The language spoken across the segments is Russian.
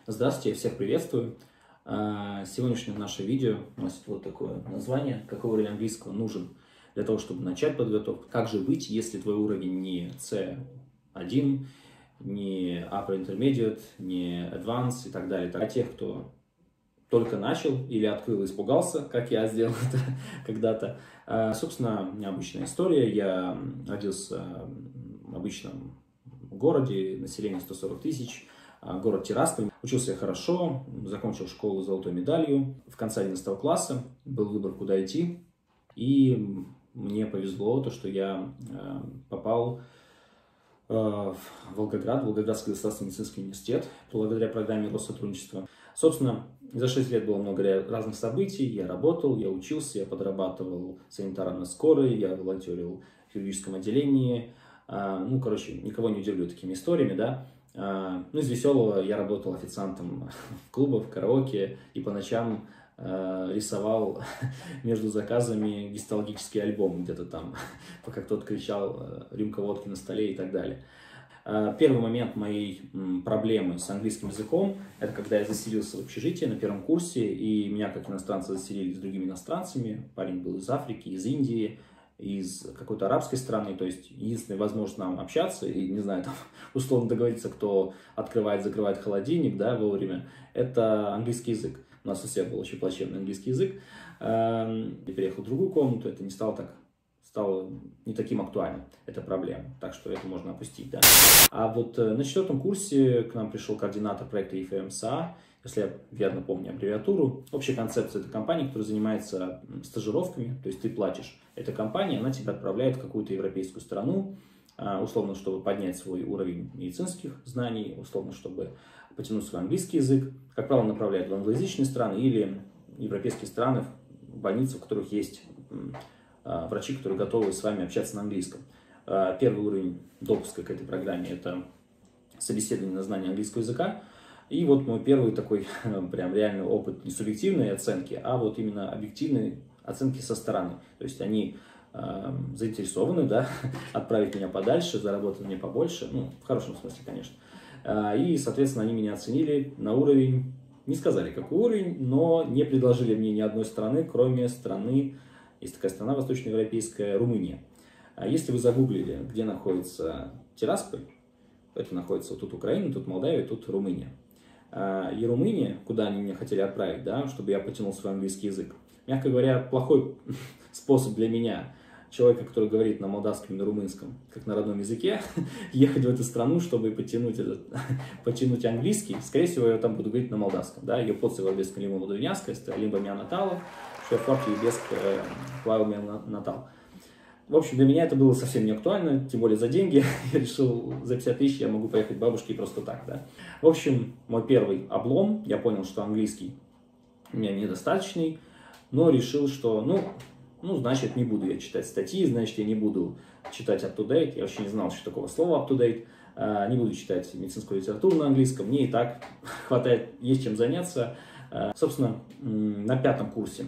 Здравствуйте, я всех приветствую. Сегодняшнее наше видео носит вот такое название: какой уровень английского нужен для того, чтобы начать подготовку. Как же быть, если твой уровень не C1, не Upper Intermediate, не Advanced и так далее. Для тех, кто только начал или открыл и испугался, как я сделал это когда-то. Собственно, необычная история. Я родился в обычном городе, население 140 тысяч, город Тирасполь. Учился я хорошо, закончил школу с золотой медалью. В конце 11 класса был выбор, куда идти. И мне повезло, то, что я попал в Волгоград, Волгоградский государственный медицинский университет, благодаря программе Россотрудничества. Собственно, за 6 лет было много разных событий. Я работал, я учился, я подрабатывал санитаром на скорой, я волонтерил в хирургическом отделении. Никого не удивлю такими историями, да. Из веселого я работал официантом в клубах, в караоке и по ночам рисовал между заказами гистологический альбом где-то там, пока кто-то кричал «рюмка водки на столе» и так далее. Первый момент моей проблемы с английским языком – это когда я заселился в общежитие на первом курсе, и меня как иностранца заселили с другими иностранцами. Парень был из Африки, из Индии, из какой-то арабской страны, то есть единственная возможность нам общаться и, не знаю, там, условно договориться, кто открывает, закрывает холодильник, да, вовремя, это английский язык. У нас у всех был очень плачевный английский язык. Я переехал в другую комнату, это не стало не таким актуальным, эта проблема, так что это можно опустить, да. А вот на 4-м курсе к нам пришел координатор проекта ЕФМСА, если я верно помню аббревиатуру. Общая концепция — это компания, которая занимается стажировками, то есть ты платишь этой компании, она тебя отправляет в какую-то европейскую страну, условно, чтобы поднять свой уровень медицинских знаний, условно, чтобы потянуть свой английский язык. Как правило, направляют в англоязычные страны или европейские страны, в больницы, в которых есть врачи, которые готовы с вами общаться на английском. Первый уровень допуска к этой программе — это собеседование на знание английского языка. И вот мой первый такой прям реальный опыт не субъективной оценки, а вот именно объективной оценки со стороны. То есть они заинтересованы, да, отправить меня подальше, заработать мне побольше, в хорошем смысле, конечно. И, соответственно, они меня оценили на уровень, не сказали, какой уровень, но не предложили мне ни одной страны, кроме страны, есть такая страна восточноевропейская, Румыния. Если вы загуглили, где находится Тирасполь, это находится вот тут Украина, тут Молдавия, тут Румыния. И Румыния, куда они меня хотели отправить, да, чтобы я потянул свой английский язык, мягко говоря, плохой способ для меня, человека, который говорит на молдавском и на румынском, как на родном языке, ехать в эту страну, чтобы потянуть английский. Скорее всего, я там буду говорить на молдавском, да, я подсывал без калимова двойняска, либо меня натало, что я форти и без плавал меня натал. В общем, для меня это было совсем не актуально, тем более за деньги. Я решил, за 50 тысяч я могу поехать к бабушке просто так, да. В общем, мой первый облом, я понял, что английский у меня недостаточный, но решил, что, значит, не буду я читать статьи, значит, я не буду читать up-to-date, я вообще не знал, что такого слова up-to-date, не буду читать медицинскую литературу на английском, мне и так хватает, есть чем заняться. Собственно, на 5-м курсе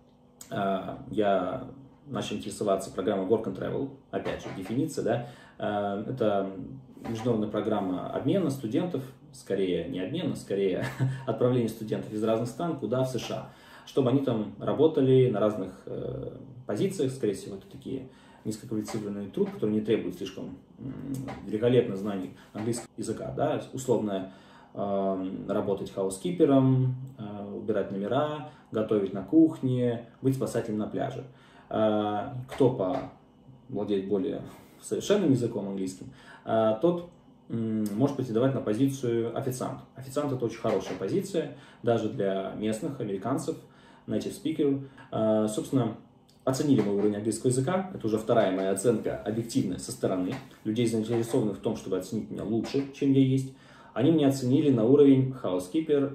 я начал интересоваться программой Work and Travel, опять же, дефиниция, да, это международная программа обмена студентов, скорее не обмена, скорее отправления студентов из разных стран, куда в США, чтобы они там работали на разных позициях, скорее всего, это такие низкоквалифицированный труд, который не требует слишком великолепных знаний английского языка, да, условно работать хаускипером, убирать номера, готовить на кухне, быть спасателем на пляже. Кто владеет более совершенным языком английским, тот может претендовать на позицию официант. Официант — это очень хорошая позиция, даже для местных американцев, native speaker. Собственно, оценили мой уровень английского языка, это уже вторая моя оценка объективная со стороны, людей, заинтересованных в том, чтобы оценить меня лучше, чем я есть. Они меня оценили на уровень housekeeper,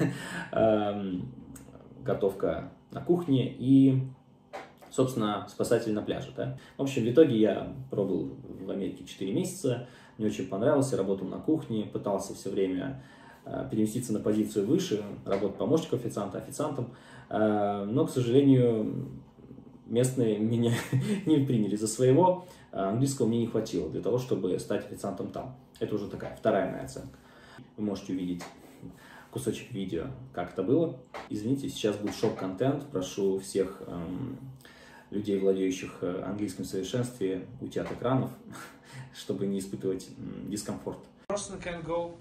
готовка на кухне и, собственно, спасатель на пляже. Да? В общем, в итоге я пробыл в Америке 4 месяца, мне очень понравилось, я работал на кухне, пытался все время переместиться на позицию выше, работать помощником официанта, официантом, но, к сожалению, местные меня не приняли за своего, английского мне не хватило для того, чтобы стать официантом там. Это уже такая вторая моя оценка. Вы можете увидеть кусочек видео, как это было. Извините, сейчас будет шок-контент. Прошу всех людей, владеющих английским в совершенстве, уйти от экранов, чтобы не испытывать дискомфорт. Person can go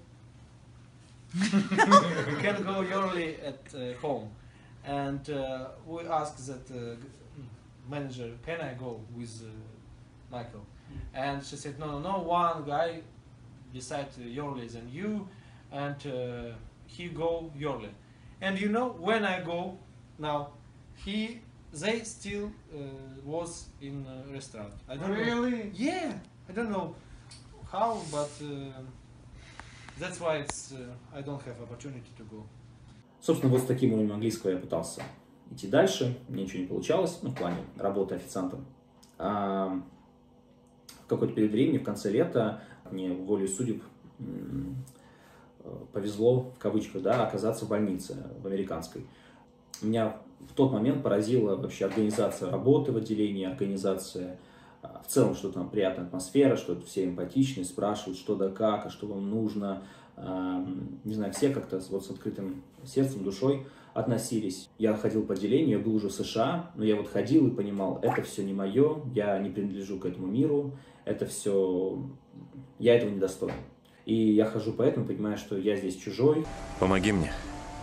yearly at home, and we ask that manager, can I go with Michael? And she said, no, one guy decide yearly than you, and he go yearly. And you know, when I go now, they still was in restaurant. I don't Really? know. Yeah, I don't know how, but that's why it's I don't have opportunity to go. Собственно, вот с таким уровнем английского я пытался идти дальше, мне ничего не получалось, ну, в плане работы официантом. В какой-то период времени, в конце лета, мне волей судеб повезло, в кавычках, да, оказаться в больнице, в американской. Меня в тот момент поразила вообще организация работы в отделении, организация в целом, что там приятная атмосфера, что все эмпатичны, спрашивают, что да как, а что вам нужно. Не знаю, все как-то вот с открытым сердцем, душой относились. Я ходил по отделению, я был уже в США, но я вот ходил и понимал, это все не мое, я не принадлежу к этому миру, это все, я этого не достоин. И я хожу поэтому, понимаю, что я здесь чужой. Помоги мне.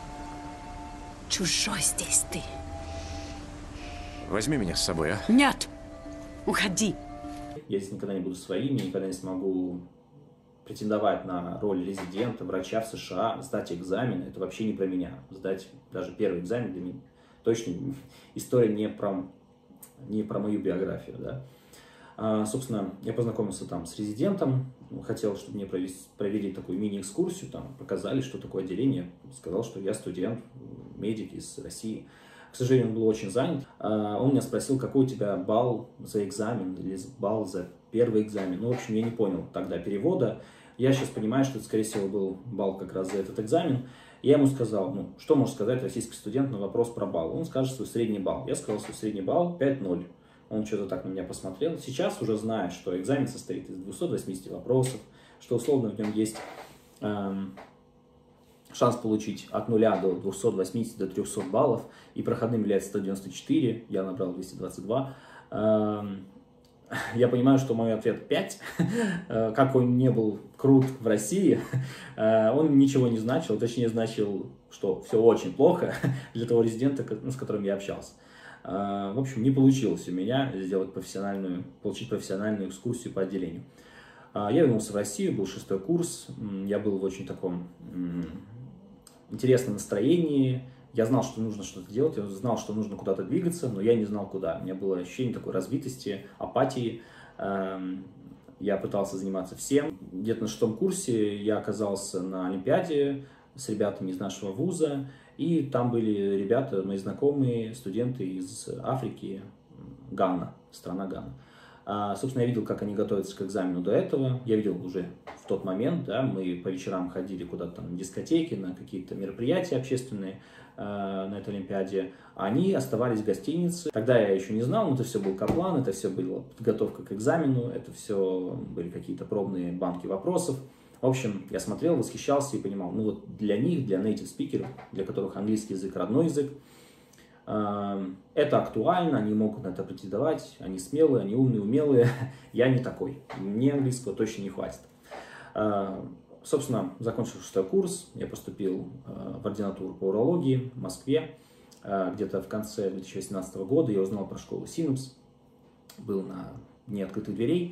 Чужой здесь ты. Возьми меня с собой, а? Нет, уходи. Я здесь никогда не буду своим, я никогда не смогу претендовать на роль резидента, врача в США, сдать экзамен. Это вообще не про меня. Сдать даже первый экзамен для меня. Точно история не про мою биографию. Да? Собственно, я познакомился там с резидентом, хотел, чтобы мне провели такую мини-экскурсию, там показали, что такое отделение. Сказал, что я студент, медик из России. К сожалению, он был очень занят. Он меня спросил, какой у тебя балл за экзамен или балл за первый экзамен. Ну, в общем, я не понял тогда перевода. Я сейчас понимаю, что это, скорее всего, был балл как раз за этот экзамен. Я ему сказал, ну, что может сказать российский студент на вопрос про балл? Он скажет свой средний балл. Я сказал, свой средний балл 5,0. Он что-то так на меня посмотрел. Сейчас уже знаю, что экзамен состоит из 280 вопросов, что условно в нем есть шанс получить от 0 до 280 до 300 баллов, и проходным является 194, я набрал 222. Я понимаю, что мой ответ 5, как он не был крут в России, он ничего не значил, точнее значил, что все очень плохо для того резидента, с которым я общался. В общем, не получилось у меня получить профессиональную экскурсию по отделению. Я вернулся в Россию, был 6-й курс, я был в очень таком интересном настроении. Я знал, что нужно что-то делать, я знал, что нужно куда-то двигаться, но я не знал, куда. У меня было ощущение такой разбитости, апатии. Я пытался заниматься всем. Где-то на 6-м курсе я оказался на Олимпиаде с ребятами из нашего вуза. И там были ребята, мои знакомые, студенты из Африки, Гана, страна Гана. Собственно, я видел, как они готовятся к экзамену до этого. Я видел уже в тот момент, да, мы по вечерам ходили куда-то там на дискотеки, на какие-то мероприятия общественные на этой Олимпиаде. Они оставались в гостинице. Тогда я еще не знал, но это все был Каплан, это все была подготовка к экзамену, это все были какие-то пробные банки вопросов. В общем, я смотрел, восхищался и понимал, ну вот для них, для native спикеров, для которых английский язык родной язык, это актуально, они могут на это претендовать, они смелые, они умные, умелые. Я не такой, мне английского точно не хватит. Собственно, закончил 6-й курс, я поступил в ординатуру по урологии в Москве. Где-то в конце 2018 года я узнал про школу Синапс, был на дне открытых дверей.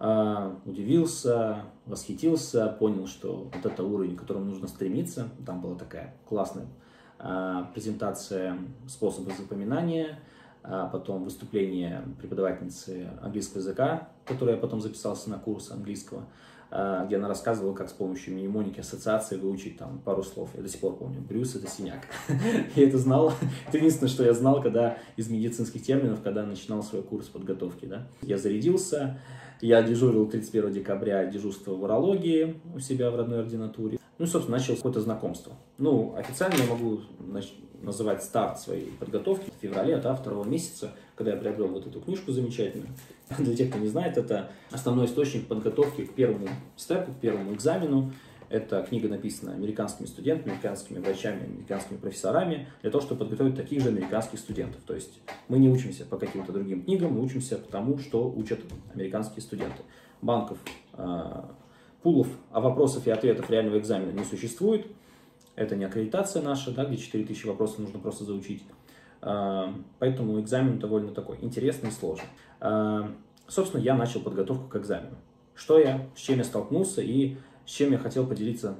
Удивился, восхитился, понял, что вот это уровень, к которому нужно стремиться. Там была такая классная презентация способа запоминания, потом выступление преподавательницы английского языка, которая я потом записался на курс английского, где она рассказывала, как с помощью мнемоники ассоциации выучить там пару слов. Я до сих пор помню, Брюс — это синяк. Я это знал. Это единственное, что я знал, когда из медицинских терминов, когда начинал свой курс подготовки. Да? Я зарядился, я дежурил 31 декабря дежурство в урологии у себя в родной ординатуре. Ну, собственно, начал какое-то знакомство. Ну, официально я могу называть старт своей подготовки в феврале, да, 2 месяца, когда я приобрел вот эту книжку замечательную. Для тех, кто не знает, это основной источник подготовки к первому степу, к первому экзамену. Эта книга написана американскими студентами, американскими врачами, американскими профессорами для того, чтобы подготовить таких же американских студентов. То есть мы не учимся по каким-то другим книгам, мы учимся тому, что учат американские студенты. Банков, пулов, а вопросов и ответов реального экзамена не существует. Это не аккредитация наша, да, где 4000 вопросов нужно просто заучить. Поэтому экзамен довольно такой интересный и сложный. Собственно, я начал подготовку к экзамену. С чем я столкнулся и с чем я хотел поделиться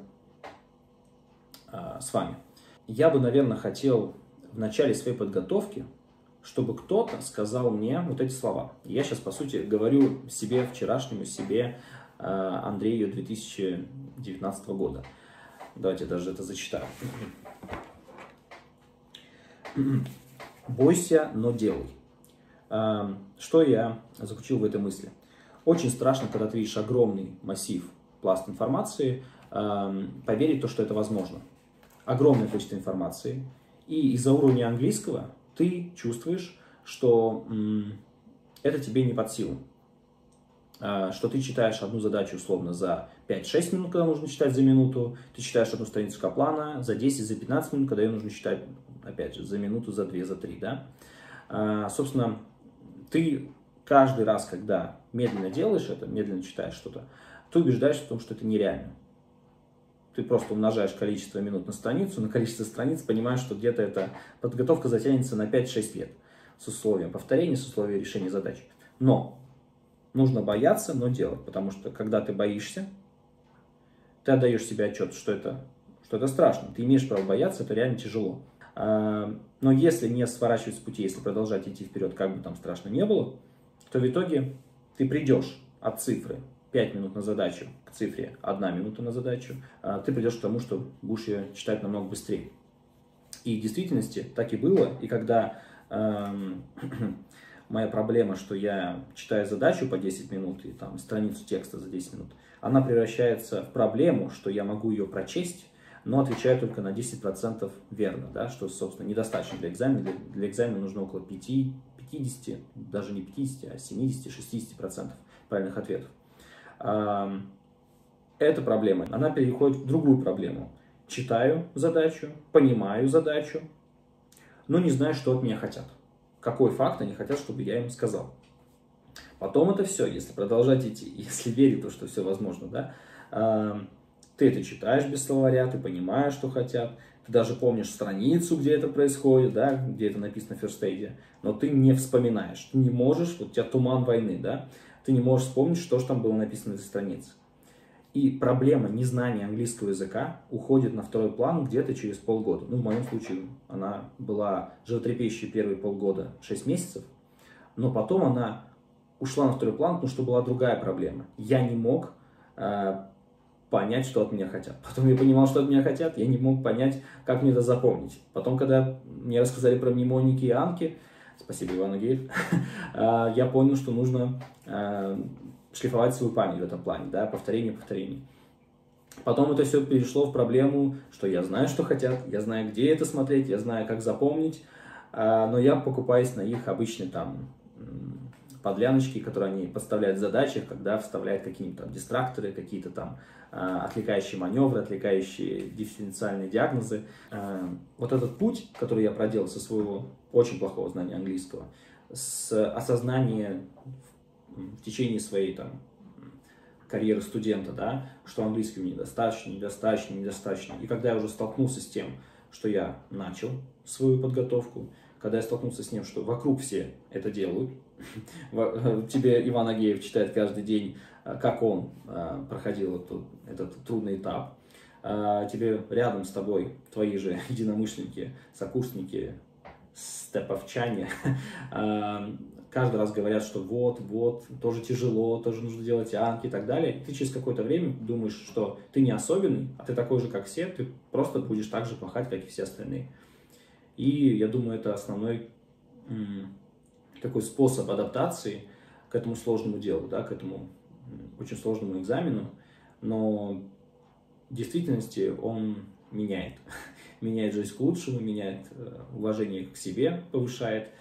с вами. Я бы, наверное, хотел в начале своей подготовки, чтобы кто-то сказал мне вот эти слова. Я сейчас, по сути, говорю себе, вчерашнему себе, Андрею 2019 года. Давайте даже это зачитаю. Бойся, но делай. Что я заключил в этой мысли? Очень страшно, когда ты видишь огромный массив, пласт информации, поверить в то, что это возможно. Огромное количество информации. И из-за уровня английского ты чувствуешь, что это тебе не под силу. Что ты читаешь одну задачу условно за 5-6 минут, когда нужно читать за минуту. Ты читаешь одну страницу Каплана за 10, за 15 минут, когда ее нужно читать, опять же, за минуту, за 2, за 3. Да? Собственно, ты каждый раз, когда медленно делаешь это, медленно читаешь что-то, ты убеждаешься в том, что это нереально. Ты просто умножаешь количество минут на страницу, на количество страниц, понимаешь, что где-то эта подготовка затянется на 5-6 лет с условием повторения, с условием решения задач. Но нужно бояться, но делать, потому что когда ты боишься, ты отдаешь себе отчет, что это страшно. Ты имеешь право бояться, это реально тяжело. Но если не сворачивать с пути, если продолжать идти вперед, как бы там страшно не было, то в итоге ты придешь от цифры 5 минут на задачу к цифре 1 минута на задачу, ты придешь к тому, что будешь ее читать намного быстрее. И в действительности так и было. И когда моя проблема, что я читаю задачу по 10 минут и там страницу текста за 10 минут, она превращается в проблему, что я могу ее прочесть, но отвечаю только на 10% верно, да, что, собственно, недостаточно для экзамена. Для экзамена нужно около 50, даже не 50, а 70-60% правильных ответов. Эта проблема, она переходит в другую проблему. Читаю задачу, понимаю задачу, но не знаю, что от меня хотят. Какой факт они хотят, чтобы я им сказал. Потом это все, если продолжать идти, если верить в то, что все возможно, да, ты это читаешь без словаря, ты понимаешь, что хотят, ты даже помнишь страницу, где это происходит, да, где это написано в first aid, но ты не вспоминаешь, ты не можешь, вот у тебя туман войны, да, ты не можешь вспомнить, что же там было написано на этой странице. И проблема незнания английского языка уходит на второй план где-то через полгода. Ну, в моем случае она была животрепещущей первые полгода, 6 месяцев, но потом она ушла на второй план, потому что была другая проблема. Я не мог понять, что от меня хотят. Потом я понимал, что от меня хотят, я не мог понять, как мне это запомнить. Потом, когда мне рассказали про мнемоники и анки, спасибо, Иван Агеев, я понял, что нужно шлифовать свою память в этом плане, да, повторение. Потом это все перешло в проблему, что я знаю, что хотят, я знаю, где это смотреть, я знаю, как запомнить, но я покупаюсь на их обычные там подляночки, которые они подставляют в задачах, когда вставляют какие-нибудь там дистракторы, какие-то там отвлекающие маневры, отвлекающие дифференциальные диагнозы. Вот этот путь, который я проделал со своего очень плохого знания английского, с осознания в течение своей там карьеры студента, да, что английский мне недостаточно. И когда я уже столкнулся с тем, что я начал свою подготовку, когда я столкнулся с тем, что вокруг все это делают, тебе Иван Агеев читает каждый день, как он проходил этот трудный этап, тебе рядом с тобой твои же единомышленники, сокурсники, степовчане, каждый раз говорят, что вот, тоже тяжело, тоже нужно делать анки и так далее. И ты через какое-то время думаешь, что ты не особенный, а ты такой же, как все, ты просто будешь так же пахать, как и все остальные. И я думаю, это основной такой способ адаптации к этому сложному делу, да, к этому очень сложному экзамену. Но в действительности он меняет жизнь к лучшему, меняет уважение к себе, повышает.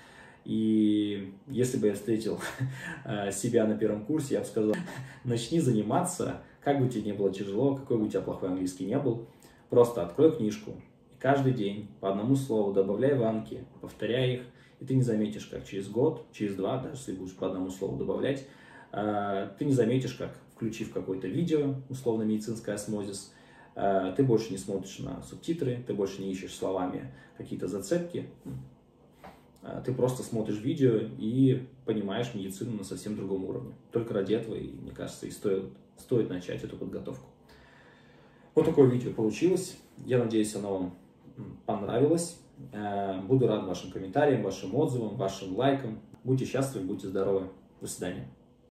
И если бы я встретил себя на первом курсе, я бы сказал, начни заниматься Как бы тебе не было тяжело, какой бы у тебя плохой английский не был, просто открой книжку и каждый день по одному слову добавляй в анки, повторяй их, и ты не заметишь, как через год, через два, даже если будешь по одному слову добавлять, ты не заметишь, как, включив какое-то видео, условно медицинское осмозис, ты больше не смотришь на субтитры, ты больше не ищешь словами какие-то зацепки, ты просто смотришь видео и понимаешь медицину на совсем другом уровне. Только ради этого, и, мне кажется, и стоит начать эту подготовку. Вот такое видео получилось. Я надеюсь, оно вам понравилось. Буду рад вашим комментариям, вашим отзывам, вашим лайкам. Будьте счастливы, будьте здоровы. До свидания.